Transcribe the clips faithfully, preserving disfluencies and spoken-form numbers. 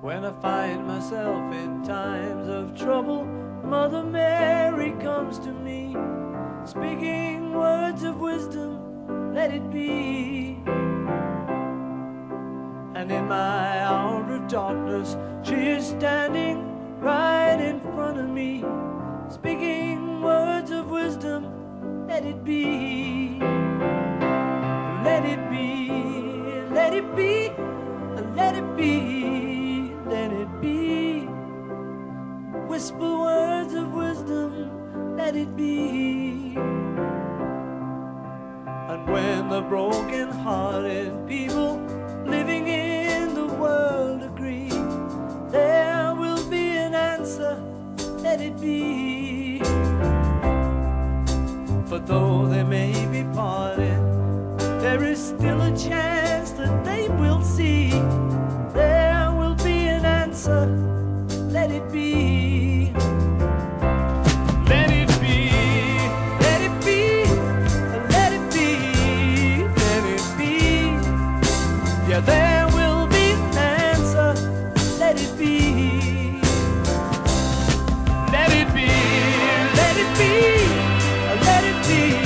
When I find myself in times of trouble, Mother Mary comes to me, speaking words of wisdom, let it be. And in my hour of darkness, she is standing right in front of me, speaking words of wisdom, let it be. Let it be, let it be, let it be, let it be. Whisper words of wisdom, let it be. And when the broken-hearted people living in the world agree, there will be an answer, let it be. For though they may be parted, there is still a chance that they will see. There will be an answer, let it be. Let it be, let it be, let it be, let it be. Yeah, there will be an answer, let it be. Let it be, let it be, let it be.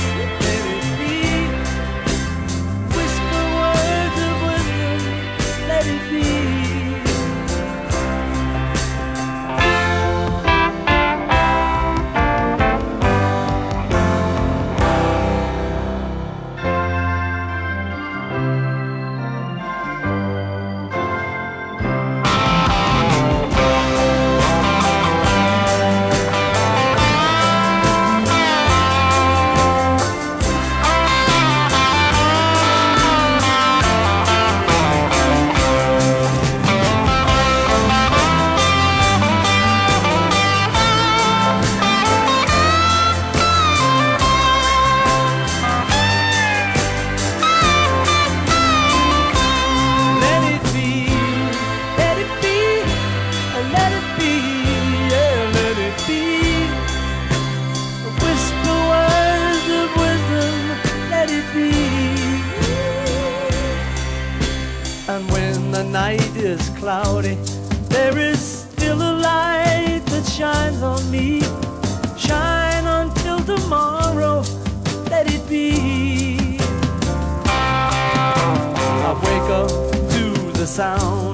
And when the night is cloudy, there is still a light that shines on me. Shine until tomorrow, let it be. I wake up to the sound